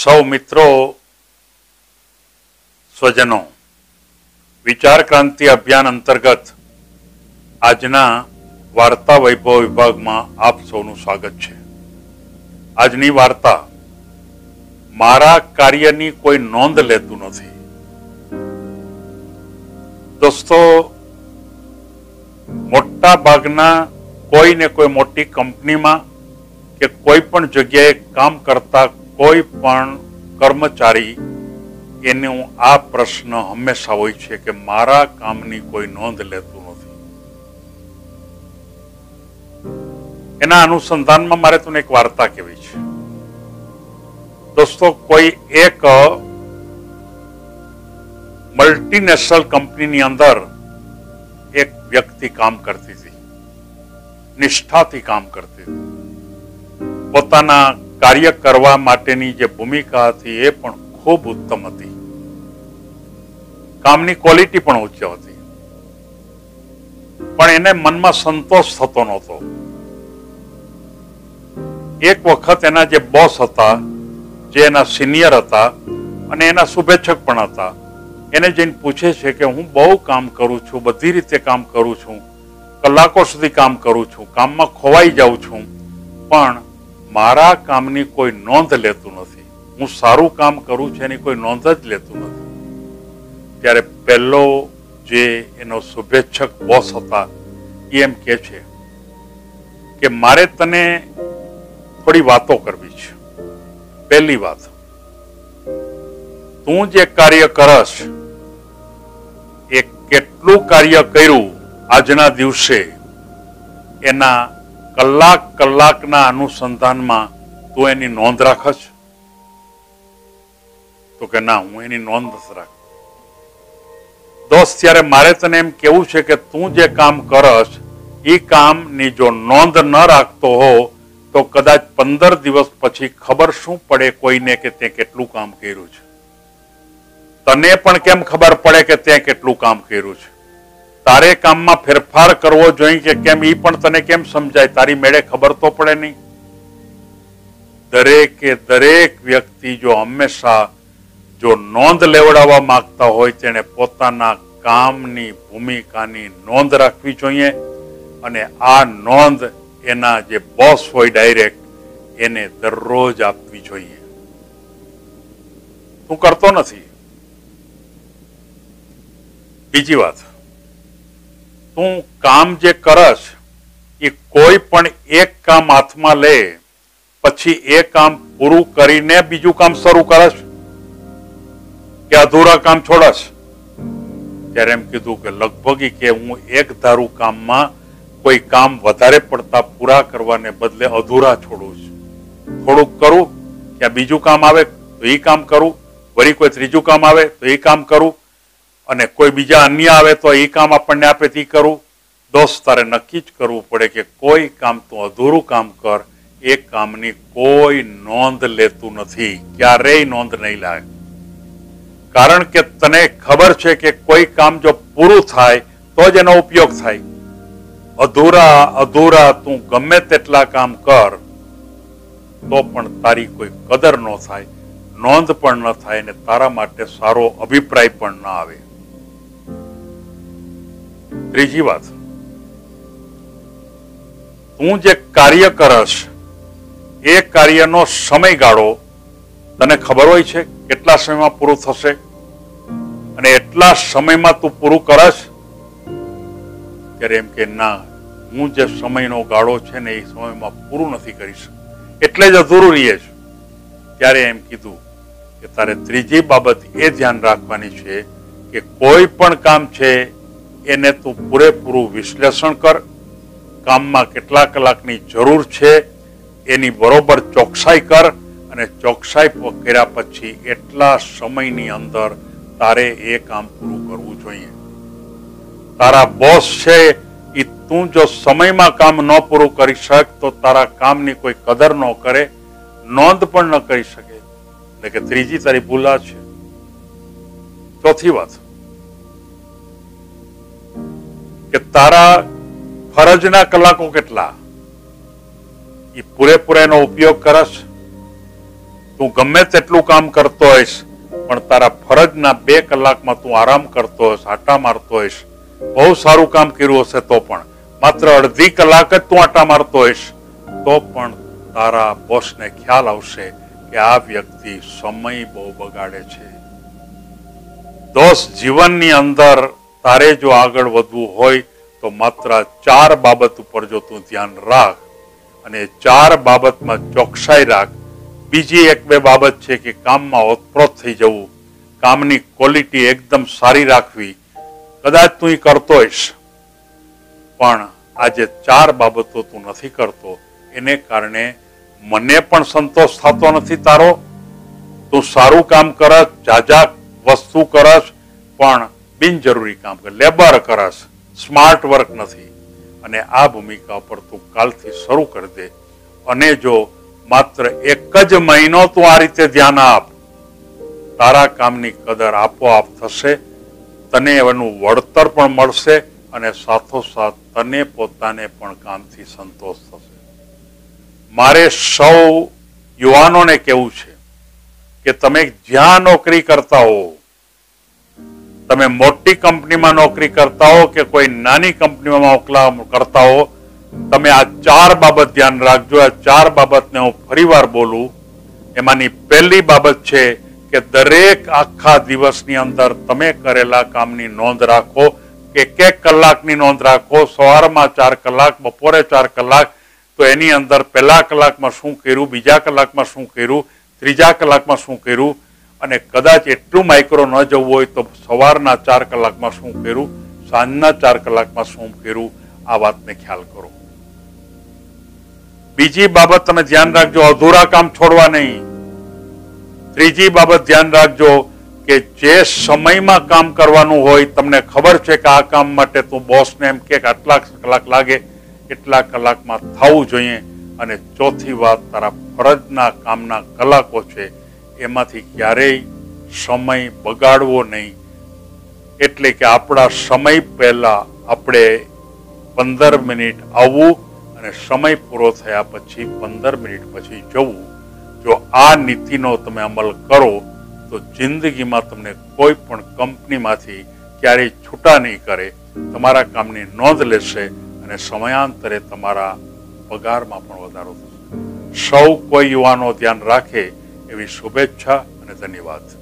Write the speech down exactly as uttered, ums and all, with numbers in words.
સૌ મિત્રો, સ્વજનો, વિચાર ક્રાંતિ અભિયાન અંતર્ગત આજના વાર્તા વૈભવ વિભાગમાં આપ સૌનું સ્વાગત છે. આજની વાર્તા મારા કાર્યની કોઈ નોંધ લેતું નથી. દોસ્તો, મોટા ભાગના કોઈ ને કોઈ મોટી કંપનીમાં કે કોઈ પણ જગ્યાએ કામ કરતા કોઈ પણ કર્મચારી એનો આ પ્રશ્ન હંમેશા હોય છે કે મારા કામની કોઈ નોંધ લેતું નથી. એના અનુસંધાનમાં મારે તમને એક વાર્તા કહેવી છે. દોસ્તો, કોઈ એક મલ્ટીનેશનલ કંપનીની અંદર એક વ્યક્તિ કામ કરતી હતી, નિષ્ઠાથી કામ કરતી હતી. પોતાના કાર્ય કરવા માટેની જે ભૂમિકા હતી એ પણ ખૂબ ઉત્તમ હતી. કામની ક્વોલિટી પણ ઉચ્ચ હતી, પણ એને મનમાં સંતોષ થતો નહોતો. એક વખત એના જે બોસ હતા, જે એના સિનિયર હતા અને એના શુભેચ્છક પણ હતા, એને જઈને પૂછે છે કે હું બહુ કામ કરું છું, બધી રીતે કામ કરું છું, કલાકો સુધી કામ કરું છું, કામમાં ખોવાઈ જાઉં છું, પણ મારા કામની કોઈ નોંધ લેતું નથી. હું સારું કામ કરું છું એની કોઈ નોંધ જ લેતું નથી. ત્યારે પહેલો જે એનો શુભેચ્છક બોસ હતા એ એમ કહે છે કે મારે તને થોડી વાતો કરવી છે. પહેલી વાત, તું જે કાર્ય કરસ એ કેટલું કાર્ય કર્યું આજના દિવસે એના કલાક કલાકના અનુસંધાનમાં તું એની નોંધ રાખશ? તો કે ના, હું એની નોંધ નથી રાખ. દોસ્ત, ત્યારે મારે તને એમ કેવું છે કે તું જે કામ કરસ એ કામની જો નોંધ ન રાખતો હો તો કદાચ પંદર દિવસ પછી ખબર શું પડે કોઈને કે તે કેટલું કામ કર્યું છે. તને પણ કેમ ખબર પડે કે તે કેટલું કામ કર્યું છે? તારે કામમાં ફેરફાર કરવો જોઈએ કે કેમ એ પણ તને કેમ સમજાય? તારી મેળે ખબર તો પડે નહીં. દરેકે દરેક વ્યક્તિ જો હંમેશા જો નોંધ લેવડાવવા માંગતા હોય તેણે પોતાના કામની ભૂમિકાની નોંધ રાખવી જોઈએ અને આ નોંધ એના જે બોસ હોય ડાયરેક્ટ એને દરરોજ આપવી જોઈએ. તું કરતો નથી. બીજી વાત, તું કામ જે કરસ એ કોઈ પણ એક કામ હાથમાં લે પછી એ કામ પૂરું કરીને બીજું કામ શરૂ કરસ કે અધૂરા કામ છોડસ? ત્યારે એમ કીધું કે લગભગ કે હું એક ધારું કામમાં કોઈ કામ વધારે પડતા પૂરા કરવાને બદલે અધૂરા છોડું છું. થોડુંક કરું, ત્યાં બીજું કામ આવે તો એ કામ કરું, વળી કોઈ ત્રીજું કામ આવે તો એ કામ કરું, અને કોઈ બીજા અન્ય આવે તો એ કામ આપણને આપે તે કરું. દોસ્ત, તારે નક્કી જ કરવું પડે કે કોઈ કામ તું અધૂરું કામ કર, એ કામની કોઈ નોંધ લેતું નથી, ક્યારેય નોંધ નહીં લાગે. કારણ કે તને ખબર છે કે કોઈ કામ જો પૂરું થાય તો જ એનો ઉપયોગ થાય. અધૂરા અધૂરા તું ગમે તેટલા કામ કર તો પણ તારી કોઈ કદર ન થાય, નોંધ પણ ન થાય અને તારા માટે સારો અભિપ્રાય પણ ન આવે. ત્રીજી વાત, તું જે કાર્ય કરસ એ કાર્યનો સમયગાળો તને ખબર હોય છે કેટલા સમયમાં પૂરું થશે અને એટલા સમયમાં તું પૂરું કરસ? ત્યારે એમ કે ના, હું જે સમયનો ગાળો છે ને એ સમયમાં પૂરું નથી કરી શકતો, એટલે જ અધૂરું રહે છે. ત્યારે એમ કીધું કે તારે ત્રીજી બાબત એ ધ્યાન રાખવાની છે કે કોઈ પણ કામ છે એને તું પૂરેપૂરું વિશ્લેષણ કર. કામમાં કેટલા કલાકની જરૂર છે એની બરોબર ચોકસાઈ કર અને ચોકસાઈ કર્યા પછી એટલા સમયની અંદર તારે એ કામ પૂરું કરવું જોઈએ. તારા બોસ છે એ તું જો સમયમાં કામ ન પૂરું કરી શક તો તારા કામની કોઈ કદર ન કરે, નોંધ પણ ન કરી શકે. એટલે કે ત્રીજી તારી ભૂલ આ છે. ચોથી વાત કે તારા ફરજના કલાકો કેટલા એ પૂરેપૂરા એનો ઉપયોગ કરશ? તું ગમે તેટલું કામ કરતો હોઈશ પણ તારા ફરજના બે કલાકમાં તું આરામ કરતો હોઈશ, આટા મારતો હોઈશ, બહુ સારું કામ કર્યું હશે તો પણ માત્ર અડધી કલાક જ તું આટા મારતો હોઈશ તો પણ તારા બોસને ખ્યાલ આવશે કે આ વ્યક્તિ સમય બહુ બગાડે છે. દોસ્ત, જીવનની અંદર તારે જો આગળ વધવું હોય તો માત્ર ચાર બાબત ઉપર જો તું ધ્યાન રાખ અને ચાર બાબતમાં ચોકસાઈ રાખ. બીજી એક બે બાબત છે કે કામમાં ઓતપ્રોત થઈ જવું, કામની ક્વોલિટી એકદમ સારી રાખવી. કદાચ તું એ કરતો હોઈશ પણ આજે ચાર બાબતો તું નથી કરતો એને કારણે મને પણ સંતોષ થતો નથી તારો. તું સારું કામ કરસ, જાજા વસ્તુ કરસ પણ બિનજરૂરી કામ કર, લેબર કરસ, સ્માર્ટ વર્ક નથી. અને આ ભૂમિકા પર તું કાલથી શરૂ કરી દે અને જો માત્ર એક જ મહિનો તું આ રીતે ધ્યાન આપ, તારા કામની કદર આપોઆપ થશે, તને એનું વળતર પણ મળશે અને સાથોસાથ તને પોતાને પણ કામથી સંતોષ થશે. મારે સૌ યુવાનોને કહેવું છે કે તમે જ્યાં નોકરી કરતા હો, તમે મોટી કંપનીમાં નોકરી કરતા હો કે કોઈ નાની કંપનીમાં મોકલા કરતા હો, તમે આ ચાર બાબત ધ્યાન રાખજો. આ ચાર બાબતને હું ફરીવાર બોલું. એમાંની પહેલી બાબત છે કે દરેક આખા દિવસની અંદર તમે કરેલા કામની નોંધ રાખો. એક એક કલાકની નોંધ રાખો. સવારમાં ચાર કલાક, બપોરે ચાર કલાક, તો એની અંદર પહેલા કલાકમાં શું કર્યું, બીજા કલાકમાં શું કર્યું, ત્રીજા કલાકમાં શું કર્યું, અને કદાચ એટલું માઇક્રો ન જવું હોય તો સવારના ચાર કલાકમાં શું કર્યું, સાંજના ચાર કલાકમાં શું કર્યું, આ વાતને ખ્યાલ કરો. બીજી બાબત તમે ધ્યાન રાખજો, અધૂરા કામ છોડવા નહીં. ત્રીજી બાબત ધ્યાન રાખજો કે જે સમયમાં કામ કરવાનું હોય, તમને ખબર છે કે આ કામ માટે તું બોસને એમ કે આટલા કલાક લાગે, એટલા કલાકમાં થવું જોઈએ. અને ચોથી વાત, તારા ફરજના કામના કલાકો છે એમાંથી ક્યારેય સમય બગાડવો નહીં. એટલે કે આપણા સમય પહેલા આપણે પંદર મિનિટ આવવું અને સમય પૂરો થયા પછી પંદર મિનિટ પછી જવું. જો આ નીતિનો તમે અમલ કરો તો જિંદગીમાં તમને કોઈ પણ કંપનીમાંથી ક્યારેય છૂટા નહીં કરે, તમારા કામની નોંધ લેશે અને સમયાંતરે તમારા પગારમાં પણ વધારો થશે. સૌ કોઈ યુવાનો ધ્યાન રાખે એવી શુભેચ્છા અને ધન્યવાદ.